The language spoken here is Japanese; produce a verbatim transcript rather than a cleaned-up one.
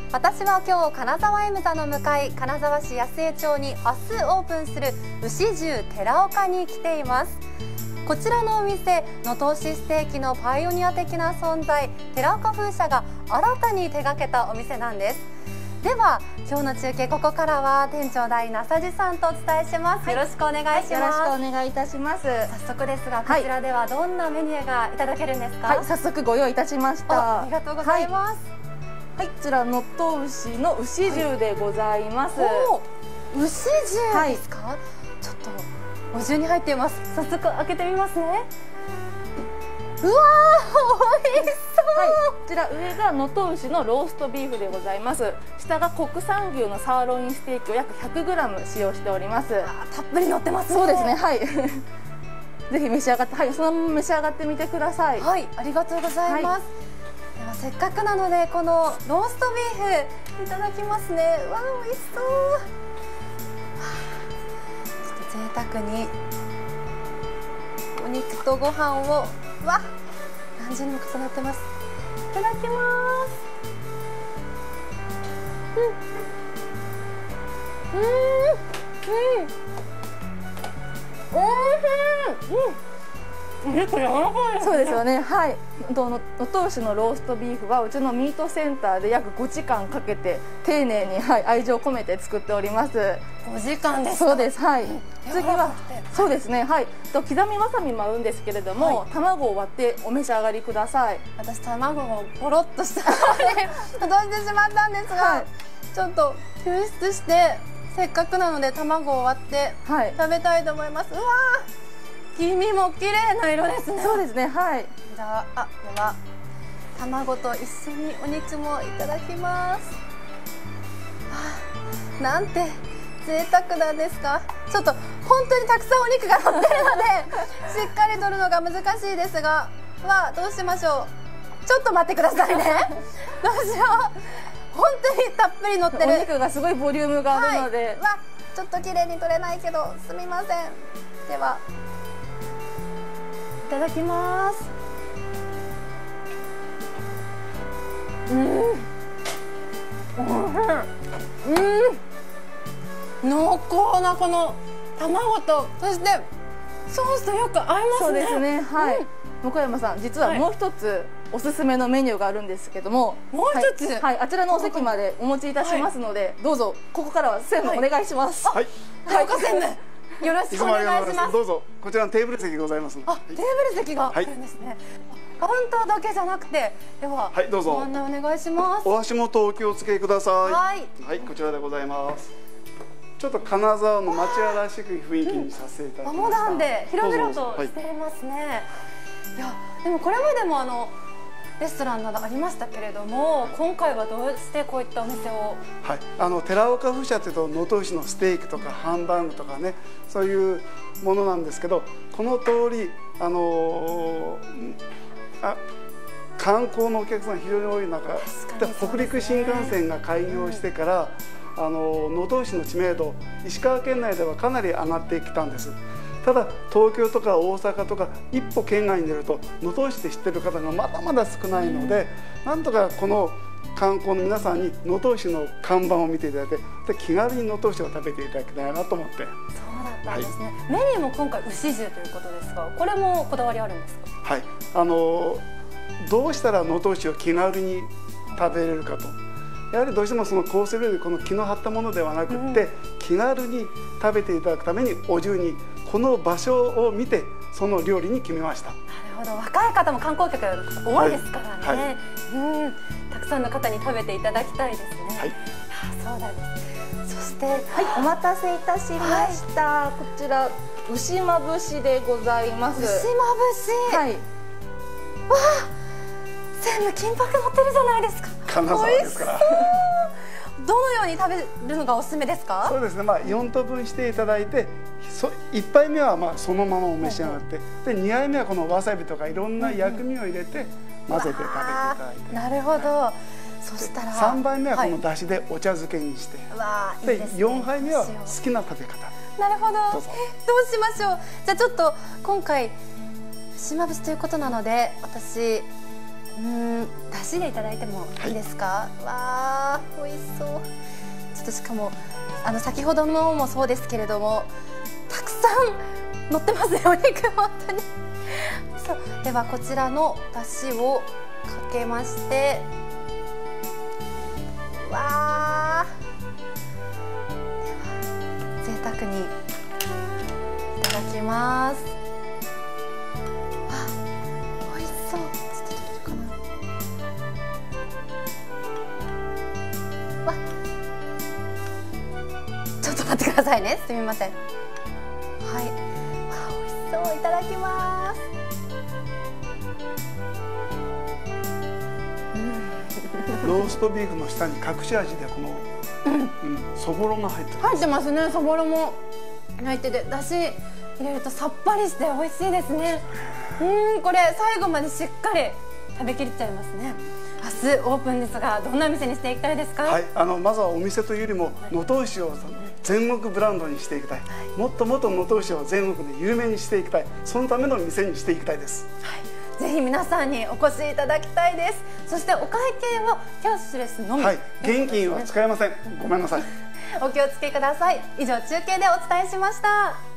私は今日金沢エム座の向かい金沢市安江町に明日オープンする牛重寺岡に来ています。こちらのお店、能登牛ステーキのパイオニア的な存在、寺岡風車が新たに手掛けたお店なんです。では今日の中継、ここからは店長代那佐路さんとお伝えします。はい、よろしくお願いします。 よろしくお願いいたします。 早速ですが、こちらではどんなメニューがいただけるんですか？ はい、早速ご用意いたしました。 ありがとうございます。 はい、はい、こちら能登牛の牛重でございます。 はい、お牛重ですか？はい、ちょっとお重に入っています。早速開けてみますね。うわー、美味しそう。 はい、こちら上が能登牛のローストビーフでございます。下が国産牛のサーロインステーキを約 ひゃくグラム 使用しております。 たっぷり乗ってますね。 そうですね、はい。ぜひ召し上がって、はい、そのまま召し上がってみてください。 はい、ありがとうございます。はい、ではせっかくなのでこのローストビーフいただきますね。わあ、美味しそう。ちょっと贅沢にお肉とご飯を、わ、何重にも重なってます。いただきます。うん、うん、うん、おいしい。うん、お肉柔らかいですね。 そうですよね。はい。能登牛のローストビーフはうちのミートセンターで約ごじかんかけて丁寧に、はい、愛情を込めて作っております。 ごじかんですか？ そうです。はい。次はそうですね。はい。と刻みわさびも合うんですけれども、はい、卵を割ってお召し上がりください。 私卵をポロッとしたので落としてしまったんですが、はい、ちょっと救出してせっかくなので卵を割って食べたいと思います。はい、うわー、黄身も綺麗な色ですね。 そうですね。はい。 じゃあ、あ、では卵と一緒にお肉もいただきます。はあ、なんて贅沢なんですか。ちょっと本当にたくさんお肉が乗ってるのでしっかり取るのが難しいですが、わあ、どうしましょう。ちょっと待ってくださいね。どうしよう。本当にたっぷり乗ってる。 お肉がすごいボリュームがあるので、はい、 わ、ちょっと綺麗に取れないけどすみません。では。いただきます。うん、うん、濃厚なこの卵と、そしてソースとよく合いますね。 そうですね。はい。うん、向山さん、実はもう一つおすすめのメニューがあるんですけども、 もう一つ、 はい、はい、あちらのお席までお持ちいたしますので、はい、どうぞここからは専務お願いします。 はい。寺岡専務。よろしくお願いします。 どうぞ、こちらのテーブル席ございますので。 あ、テーブル席があるんですね。カウンターだけじゃなくて、では、 はい、どうぞ。 ご案内お願いします。 お足元お気をつけください。 はい。 はい、こちらでございます。ちょっと金沢の町屋らしく雰囲気にさせていただきました。 モダンで広々としていますね。いや、でもこれまでもあのレストランなどありましたけれども、今回はどうしてこういったお店を？ はい、あの寺岡風車というと能登牛のステーキとかハンバーグとかね、そういうものなんですけど、この通りあのー、あ観光のお客さん非常に多い中、で北陸新幹線が開業してから、うん、あの能登牛の知名度、石川県内ではかなり上がってきたんです。ただ東京とか大阪とか一歩県外に出ると能登牛って知ってる方がまだまだ少ないので、うん、なんとかこの観光の皆さんに能登牛の看板を見ていただいて、で気軽に能登牛を食べていただきたいなと思って。そうだったんですね。はい、メニューも今回牛重ということですが、これもこだわりあるんですか？ はい、あのどうしたら能登牛を気軽に食べれるかと。やはりどうしてもそのコース料理、この気の張ったものではなくって、うん、気軽に食べていただくためにお重にこの場所を見てその料理に決めました。 なるほど、若い方も観光客多いですからね。はいはい、うん、たくさんの方に食べていただきたいですね。はい、そうなんです。そして、はい、 お待たせいたしました。はい、こちら牛まぶしでございます。 牛まぶし。はい。わあ、全部金箔乗ってるじゃないですか。 金沢ですから。 どのように食べるのがおすすめですか？ そうですね、まあ、よん等分していただいて、いっぱいめはまあそのままお召し上がって、でにはいめはこのわさびとかいろんな薬味を入れて混ぜて食べていただいて、 なるほど。そしたらさんばいめはこのだしでお茶漬けにして、はい、でよんはいめは好きな食べ方。 なるほど。どうしましょう。じゃあちょっと今回牛まぶしということなので、私うーん、だしでいただいてもいいですか。はい、わあ、美味しそう。ちょっとしかもあの先ほどのもそうですけれども、たくさん乗ってますね、お肉本当に。そう、ではこちらのだしをかけまして、わあ、では贅沢にいただきます。あ、美味しそう。ちょっと取れるかな。わ、ちょっと待ってくださいね、すみません。はい、わ、美味しそう。いただきます。 ローストビーフの下に隠し味でこの、うんうん、そぼろが入ってます。 入ってますね。そぼろも入ってて、だし入れるとさっぱりして美味しいですね。うん、これ最後までしっかり食べきれちゃいますね。明日オープンですが、どんな店にしていきたいですか。 はい、あのまずはお店というよりも能登牛を全国ブランドにしていきたい、はい、もっともっと能登牛を全国で有名にしていきたい、そのための店にしていきたいです。 はい、ぜひ皆さんにお越しいただきたいです。そしてお会計はキャッシュレスのみ、 はい、現金は使えません。ごめんなさい。 お気をつけください。以上、中継でお伝えしました。